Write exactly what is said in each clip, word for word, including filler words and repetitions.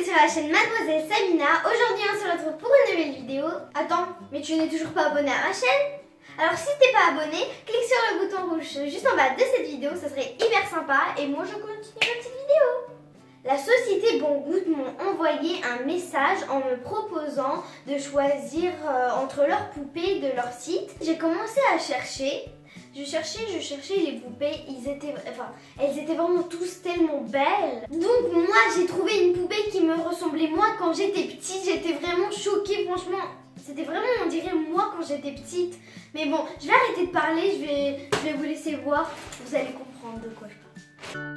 sur la chaîne Mademoiselle Sabina. Aujourd'hui on se retrouve pour une nouvelle vidéo. Attends, mais tu n'es toujours pas abonné à ma chaîne? Alors si t'es pas abonné, clique sur le bouton rouge juste en bas de cette vidéo, ça serait hyper sympa. Et moi je continue ma petite vidéo. La société Bon Goût m'ont envoyé un message en me proposant de choisir euh, entre leurs poupées de leur site. J'ai commencé à chercher. Je cherchais, je cherchais les poupées, ils étaient, enfin, elles étaient vraiment tous tellement belles. Donc moi j'ai trouvé une poupée qui me ressemblait moi quand j'étais petite. J'étais vraiment choquée, franchement. C'était vraiment, on dirait moi quand j'étais petite. Mais bon, je vais arrêter de parler, je vais, je vais vous laisser voir. Vous allez comprendre de quoi je parle.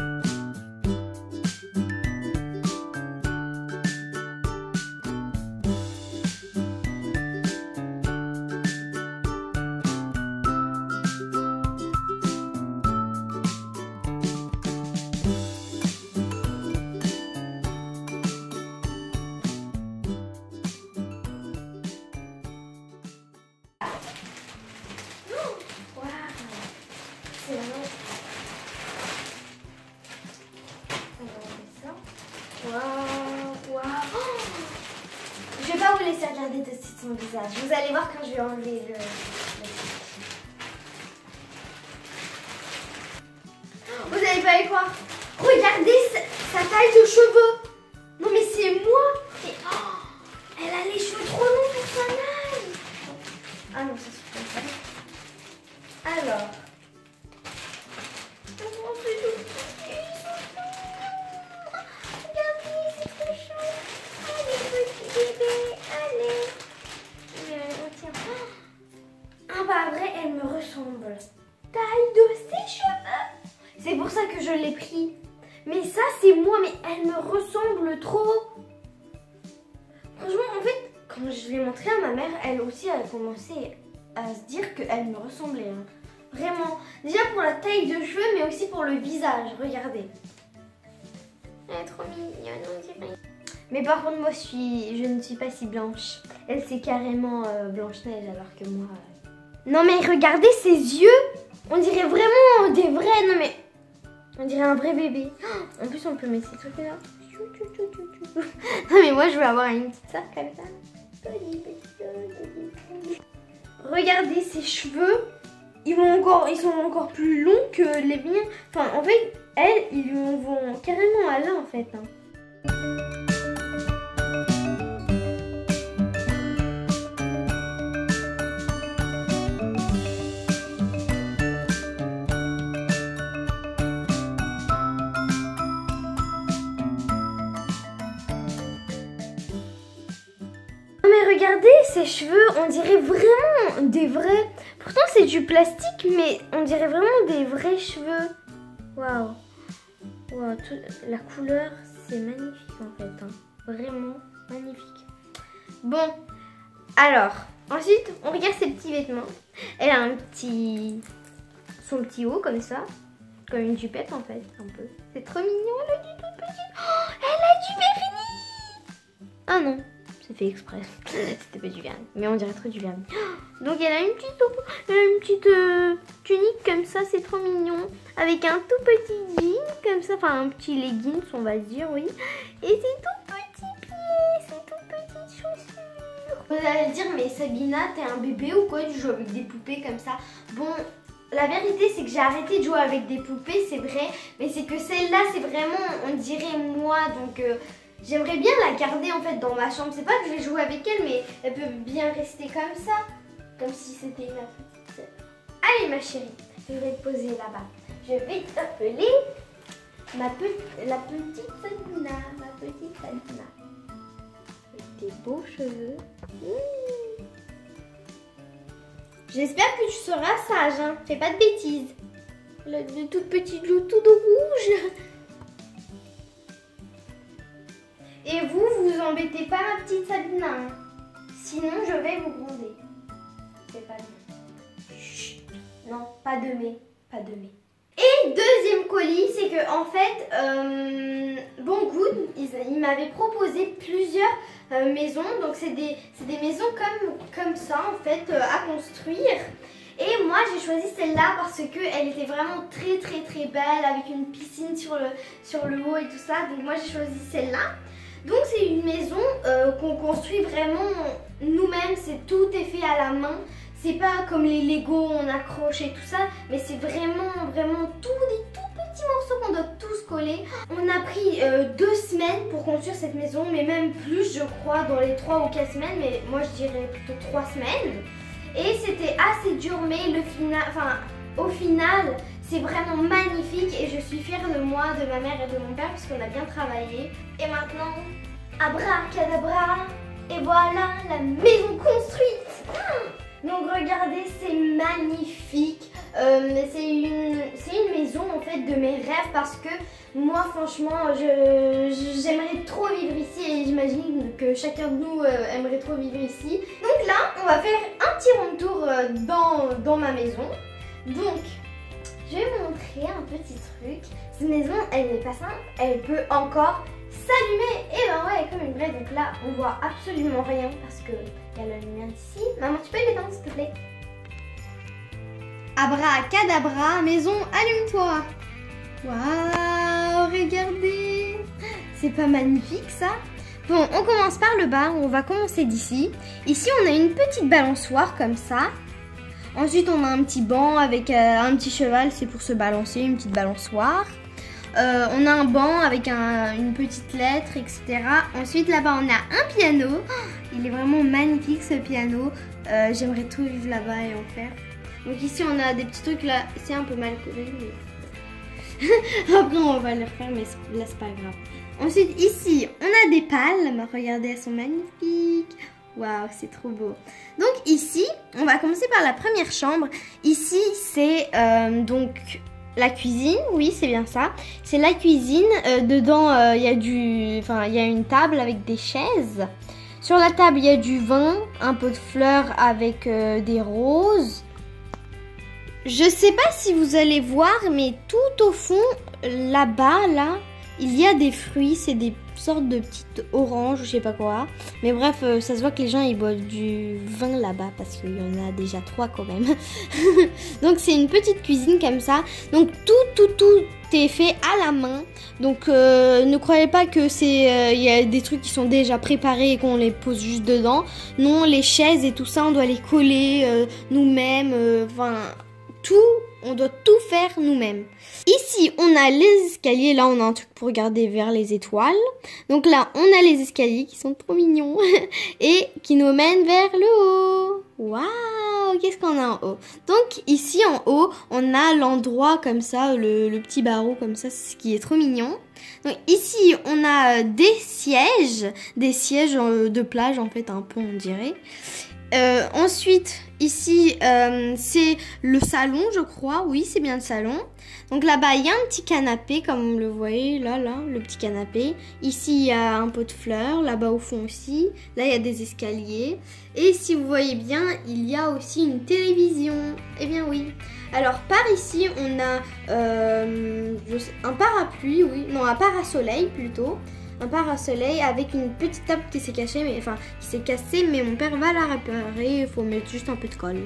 Waouh, waouh. Oh, je vais pas vous laisser regarder de suite son visage. Vous allez voir quand je vais enlever le... le... Vous n'allez pas y croire. Regardez sa, sa taille de cheveux. Non mais c'est moi. Et, oh, elle a les cheveux trop longs pour son âge. Ah non, ça se fait pas. Alors. Pas vrai, elle me ressemble. Taille de ses cheveux. C'est pour ça que je l'ai pris. Mais ça, c'est moi, mais elle me ressemble trop. Franchement, en fait, quand je l'ai montré à ma mère, elle aussi a commencé à se dire qu'elle me ressemblait. Hein. Vraiment. Déjà pour la taille de cheveux, mais aussi pour le visage. Regardez. Elle est trop mignonne, on dirait. Mais par contre, moi, je, suis, je ne suis pas si blanche. Elle, c'est carrément euh, Blanche-Neige, alors que moi... Euh... Non mais regardez ses yeux. On dirait vraiment des vrais. Non mais on dirait un vrai bébé. En plus on peut mettre ces trucs là. Non mais moi je veux avoir une petite sœur comme ça. Regardez ses cheveux. Ils vont encore, ils sont encore plus longs que les miens. Enfin en fait elles ils vont carrément à là en fait. Hein. Regardez ses cheveux, on dirait vraiment des vrais. Pourtant c'est du plastique, mais on dirait vraiment des vrais cheveux. Waouh, waouh, la couleur c'est magnifique en fait, hein. Vraiment magnifique. Bon, alors ensuite on regarde ses petits vêtements. Elle a un petit, son petit haut comme ça, comme une jupette en fait, un peu. C'est trop mignon, elle a du tout petit. Oh, elle a du vernis. Ah non. C'est fait exprès, c'était pas du vernis, mais on dirait trop du vernis. Donc elle a une petite, elle a une petite euh, tunique comme ça, c'est trop mignon. Avec un tout petit jean comme ça, enfin un petit leggings on va dire, oui. Et c'est tout petit pied, c'est tout petites chaussures. Vous allez dire, mais Sabina, t'es un bébé ou quoi, tu joues avec des poupées comme ça? Bon, la vérité c'est que j'ai arrêté de jouer avec des poupées, c'est vrai. Mais c'est que celle-là, c'est vraiment, on dirait moi, donc... Euh, j'aimerais bien la garder en fait dans ma chambre. C'est pas que je vais jouer avec elle, mais elle peut bien rester comme ça. Comme si c'était ma petite... Allez ma chérie, je vais te poser là-bas. Je vais t'appeler ma pe... la petite Sabina. Ma petite Sabina. Avec tes beaux cheveux. Mmh. J'espère que tu seras sage, hein. Fais pas de bêtises. Le, de toutes petites joues toutes rouges. Et vous, vous embêtez pas ma petite Sabina, hein. Sinon je vais vous gronder. C'est pas de... Chut. Non, pas de mais, pas de mais. Et deuxième colis, c'est que en fait, euh, Bon Goût, ils, ils m'avaient proposé plusieurs euh, maisons. Donc c'est des, des maisons comme, comme ça en fait euh, à construire. Et moi j'ai choisi celle-là parce qu'elle était vraiment très très très belle avec une piscine sur le, sur le haut et tout ça. Donc moi j'ai choisi celle-là. Donc c'est une maison euh, qu'on construit vraiment nous-mêmes, c'est tout est fait à la main. C'est pas comme les Lego, on accroche et tout ça, mais c'est vraiment, vraiment tout des tout petits morceaux qu'on doit tous coller. On a pris euh, deux semaines pour construire cette maison, mais même plus je crois, dans les trois ou quatre semaines, mais moi je dirais plutôt trois semaines. Et c'était assez dur, mais le final, enfin au final, c'est vraiment magnifique et je suis fière de moi, de ma mère et de mon père parce qu'on a bien travaillé. Et maintenant, abracadabra, et voilà la maison construite. Donc regardez, c'est magnifique. Euh, c'est une, c'est une maison en fait de mes rêves parce que moi franchement, je, j'aimerais trop vivre ici et j'imagine que chacun de nous euh, aimerait trop vivre ici. Donc là, on va faire un petit rond tour euh, dans, dans ma maison. Donc, je vais vous montrer un petit truc. Cette maison, elle n'est pas simple, elle peut encore s'allumer. Et ben ouais, comme une vraie. Donc là, on voit absolument rien parce que il y a la lumière ici. Maman, tu peux l'éteindre s'il te plaît? Abracadabra, maison, allume-toi. Waouh, regardez. C'est pas magnifique ça? Bon, on commence par le bas, on va commencer d'ici. Ici, on a une petite balançoire comme ça. Ensuite, on a un petit banc avec euh, un petit cheval, c'est pour se balancer, une petite balançoire. Euh, on a un banc avec un, une petite lettre, et cetera. Ensuite, là-bas, on a un piano. Oh, il est vraiment magnifique, ce piano. Euh, J'aimerais tout vivre là-bas et en faire. Donc ici, on a des petits trucs là. C'est un peu mal collé, mais... Après, on va le refaire, mais là, c'est pas grave. Ensuite, ici, on a des palmes. Regardez, elles sont magnifiques. Waouh, c'est trop beau. Donc ici, on va commencer par la première chambre. Ici, c'est euh, donc la cuisine. Oui, c'est bien ça. C'est la cuisine. Euh, dedans, il euh, y a du, enfin, il y a une table avec des chaises. Sur la table, il y a du vin, un pot de fleurs avec euh, des roses. Je sais pas si vous allez voir, mais tout au fond, là-bas, là, il y a des fruits. C'est des sorte de petites oranges, je sais pas quoi. Mais bref, euh, ça se voit que les gens ils boivent du vin là-bas parce qu'il y en a déjà trois quand même. Donc c'est une petite cuisine comme ça. Donc tout, tout, tout est fait à la main. Donc euh, ne croyez pas que c'est, il euh, y a des trucs qui sont déjà préparés et qu'on les pose juste dedans. Non, les chaises et tout ça, on doit les coller euh, nous-mêmes. Enfin, euh, tout. On doit tout faire nous-mêmes. Ici, on a les escaliers. Là, on a un truc pour regarder vers les étoiles. Donc là, on a les escaliers qui sont trop mignons et qui nous mènent vers le haut. Waouh, qu'est-ce qu'on a en haut? Donc ici, en haut, on a l'endroit comme ça, le, le petit barreau comme ça, ce qui est trop mignon. Donc ici, on a des sièges, des sièges de plage en fait, un peu on dirait. Euh, ensuite, ici, euh, c'est le salon, je crois. Oui, c'est bien le salon. Donc là-bas, il y a un petit canapé, comme vous le voyez, là, là, le petit canapé. Ici, il y a un pot de fleurs. Là-bas, au fond aussi. Là, il y a des escaliers. Et si vous voyez bien, il y a aussi une télévision. Eh bien, oui. Alors, par ici, on a euh, je sais, un parapluie, oui. Non, un parasoleil, plutôt. Un parasoleil avec une petite table qui s'est cachée, mais enfin qui s'est cassée, mais mon père va la réparer. Il faut mettre juste un peu de colle.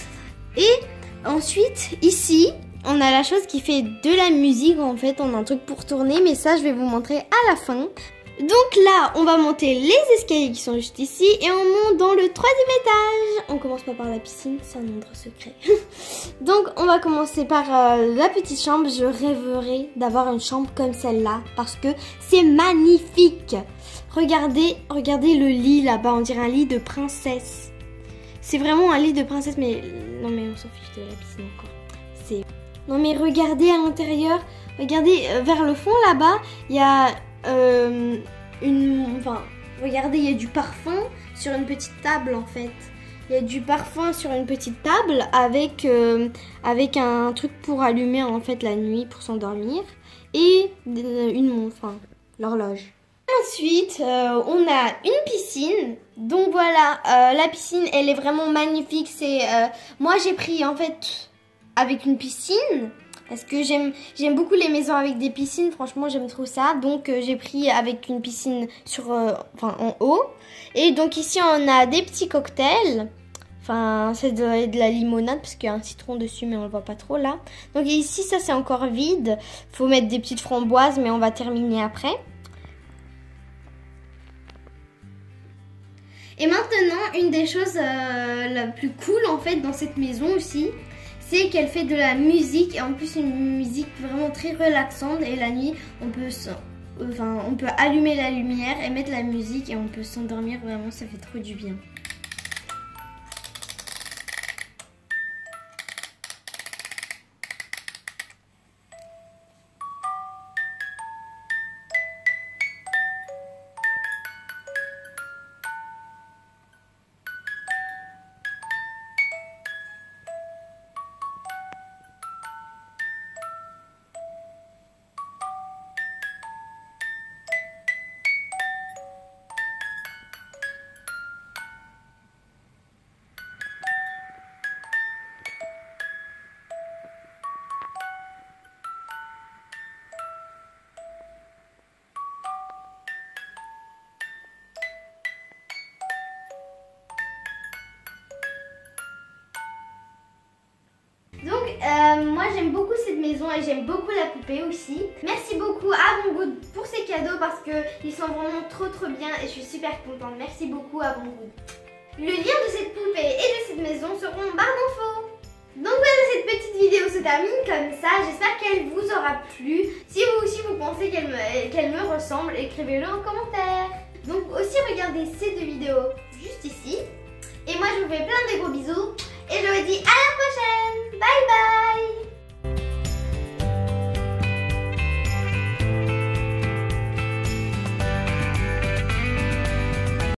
Et ensuite, ici, on a la chose qui fait de la musique. En fait, on a un truc pour tourner, mais ça, je vais vous montrer à la fin. Donc là, on va monter les escaliers qui sont juste ici et on monte dans le troisième étage. On commence pas par la piscine, c'est un endroit secret. Donc on va commencer par euh, la petite chambre. Je rêverais d'avoir une chambre comme celle-là parce que c'est magnifique. Regardez, regardez le lit là-bas, on dirait un lit de princesse. C'est vraiment un lit de princesse, mais non mais on s'en fiche de la piscine encore. C'est non mais regardez à l'intérieur, regardez euh, vers le fond là-bas, il y a Euh, une, enfin, regardez, il y a du parfum sur une petite table en fait. Il y a du parfum sur une petite table avec, euh, avec un truc pour allumer en fait la nuit pour s'endormir et une montre, enfin, l'horloge. Ensuite, euh, on a une piscine. Donc voilà, euh, la piscine, elle est vraiment magnifique. C'est, euh, moi j'ai pris en fait avec une piscine. Parce que j'aime j'aime beaucoup les maisons avec des piscines, franchement j'aime trop ça. Donc euh, j'ai pris avec une piscine sur, euh, enfin, en haut. Et donc ici on a des petits cocktails. Enfin c'est de, de la limonade parce qu'il y a un citron dessus mais on le voit pas trop là. Donc ici ça c'est encore vide. Faut mettre des petites framboises mais on va terminer après. Et maintenant, une des choses euh, la plus cool en fait dans cette maison aussi, c'est qu'elle fait de la musique et en plus une musique vraiment très relaxante et la nuit on peut, enfin, on peut allumer la lumière et mettre la musique et on peut s'endormir, vraiment ça fait trop du bien. Donc euh, moi j'aime beaucoup cette maison et j'aime beaucoup la poupée aussi. Merci beaucoup à Bon Good pour ces cadeaux parce qu'ils sont vraiment trop trop bien et je suis super contente. Merci beaucoup à Bon Good. Le lien de cette poupée et de cette maison seront en barre d'infos. Donc voilà, cette petite vidéo se termine comme ça. J'espère qu'elle vous aura plu. Si vous aussi vous pensez qu'elle me, qu'elle me ressemble, écrivez-le en commentaire. Donc aussi regardez ces deux vidéos juste ici. Et moi je vous fais plein de gros bisous. Et je vous dis à la prochaine. Bye bye.